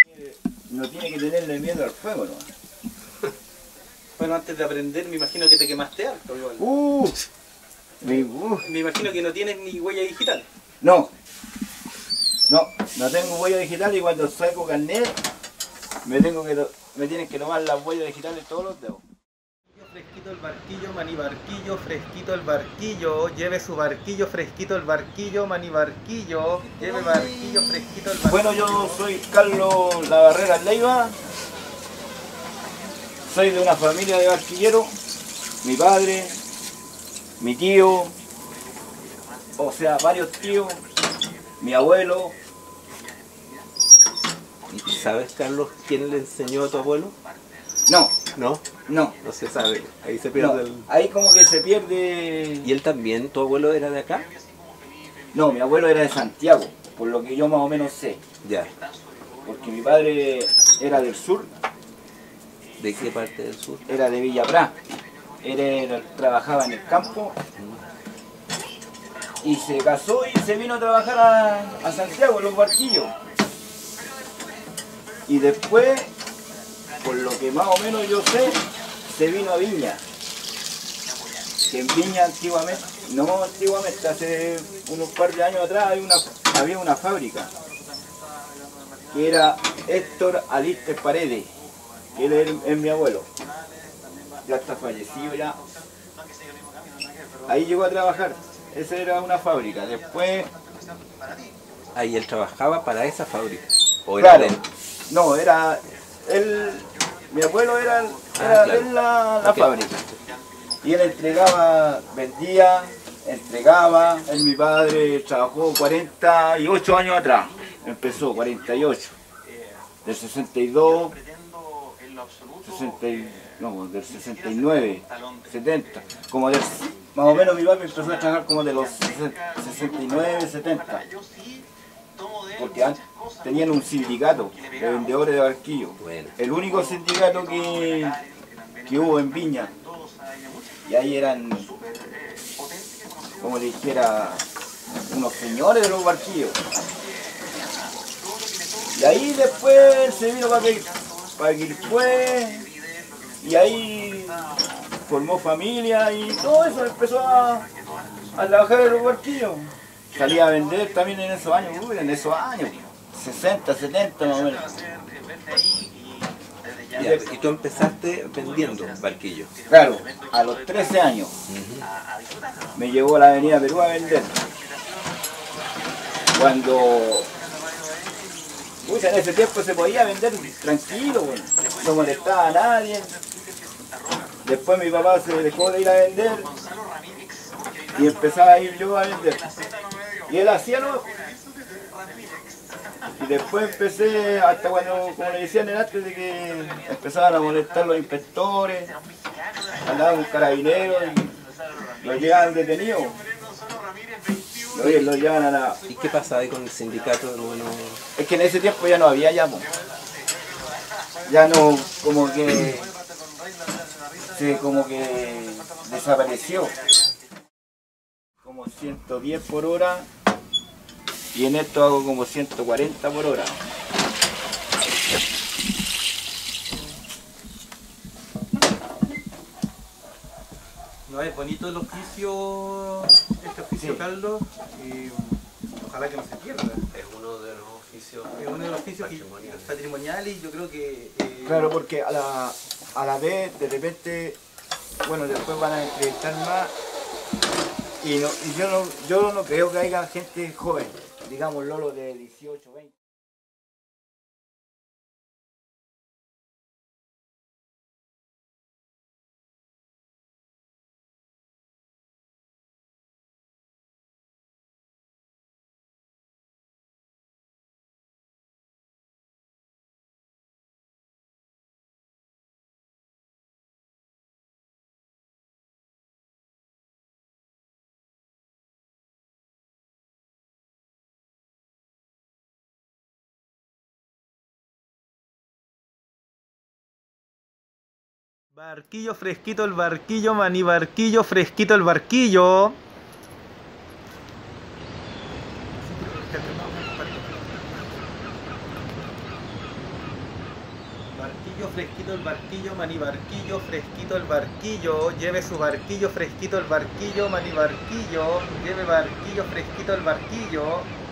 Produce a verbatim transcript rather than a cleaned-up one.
No tiene que tenerle miedo al fuego, ¿no? Bueno, antes de aprender me imagino que te quemaste harto igual. Uh, mi, uh. Me imagino que no tienes ni huella digital. No, no, no tengo huella digital y cuando saco carnet me tengo que me tienen que tomar las huellas digitales todos los dedos. Fresquito el barquillo, mani barquillo, fresquito el barquillo, lleve su barquillo, fresquito el barquillo, mani barquillo, lleve barquillo, fresquito el barquillo. Bueno, yo soy Carlos Labarrera Leiva, soy de una familia de barquilleros, mi padre, mi tío, o sea, varios tíos, mi abuelo. ¿Y sabes, Carlos, quién le enseñó a tu abuelo? No. ¿No? No. No se sabe, ahí se pierde No, el... ahí como que se pierde... ¿Y él también, tu abuelo era de acá? No, mi abuelo era de Santiago, por lo que yo más o menos sé. Ya. Porque mi padre era del sur. ¿De qué parte del sur? Era de Villa Prá. Él era, trabajaba en el campo. Y se casó y se vino a trabajar a, a Santiago, en los barquillos. Y después, por lo que más o menos yo sé, se vino a Viña. Que en Viña antiguamente, no antiguamente, hace unos par de años atrás había una, había una fábrica. Que era Héctor Alistes Paredes, que él es, es mi abuelo. Ya está fallecido ya. Ahí llegó a trabajar. Esa era una fábrica. Después... Ahí él trabajaba para esa fábrica. ¿O era claro, de él? No, era... Él, mi abuelo era, era ah, claro. él la, la okay. fábrica. Y él entregaba, vendía, entregaba. Él, mi padre, trabajó cuarenta y ocho años atrás. Empezó, cuarenta y ocho. Del sesenta y dos, sesenta, no, del sesenta y nueve, setenta. Como del, más o menos mi padre empezó a trabajar como de los sesenta y nueve, setenta. Porque antes tenían un sindicato de vendedores de barquillos. Bueno. El único sindicato que, que hubo en Viña. Y ahí eran, como le dijera, unos señores de los barquillos. Y ahí después se vino para Quilpué, y ahí formó familia y todo eso, empezó a, a trabajar en los barquillos. Salía a vender también en esos años, uy, en esos años, sesenta, setenta más o menos. Ya, y tú empezaste vendiendo barquillos. Claro, a los trece años uh-huh. me llevó a la avenida Perú a vender. Cuando... Uy, en ese tiempo se podía vender tranquilo, bueno. No molestaba a nadie. Después mi papá se dejó de ir a vender y empezaba a ir yo a vender. Y él hacía lo... Y después empecé, hasta cuando, como le decían antes, de que empezaban a molestar los inspectores, andaban un carabinero y los llevaban detenidos. Los, los llevan a la... ¿Y qué pasa ahí con el sindicato? No, no... Es que en ese tiempo ya no había llamo. Ya no, como que... Se como que desapareció. Como ciento diez por hora. Y en esto hago como ciento cuarenta por hora. No, es bonito el oficio, este oficio, sí. Carlos, y ojalá que no se pierda. Es uno de los oficios, es uno de los oficios patrimoniales. patrimoniales y yo creo que... Eh... Claro, porque a la, a la vez, de repente, bueno, después van a entrevistar más, y, no, y yo, no, yo no creo que haya gente joven, digamos Lolo de dieciocho, veinte. Barquillo fresquito el barquillo, mani barquillo, fresquito el barquillo. Barquillo fresquito el barquillo, mani barquillo, fresquito el barquillo, lleve su barquillo fresquito el barquillo, mani barquillo, lleve barquillo fresquito el barquillo.